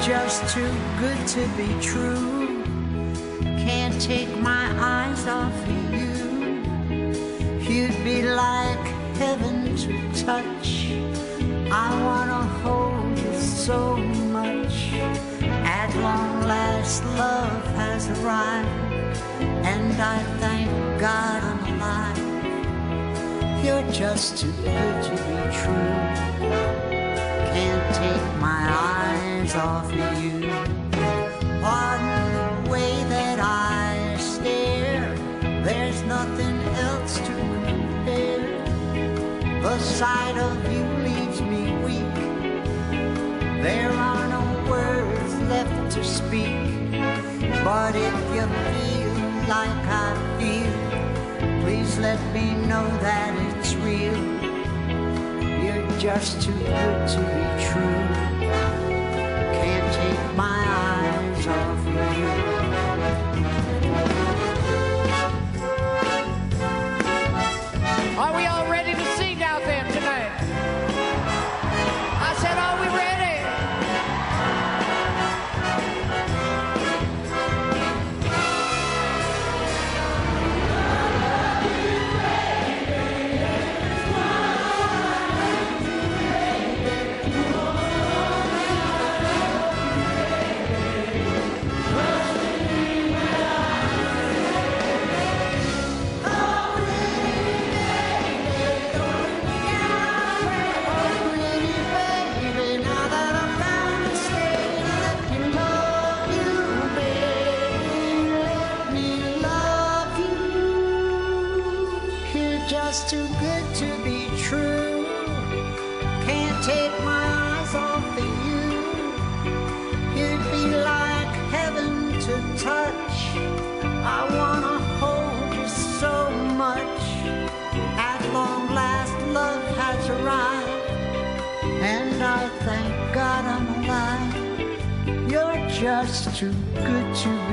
just too good to be true. Can't take my eyes off of you. You'd be like heaven to touch. I wanna hold you so much. At long last, love has arrived, and I thank God I'm alive. You're just too good to be true. Can't take my eyes off of you. Pardon the way that I stare. There's nothing else to compare. The sight of you leaves me weak. There are no words left to speak. But if you feel like I feel, please let me know that it's real. You're just too good to be true. Can't take my eyes off of you. Are we all ready to sing out there tonight? I said, are we ready? Just too good to be true. Can't take my eyes off of you. You'd be like heaven to touch. I wanna hold you so much. At long last, love has arrived, and I thank God I'm alive. You're just too good to be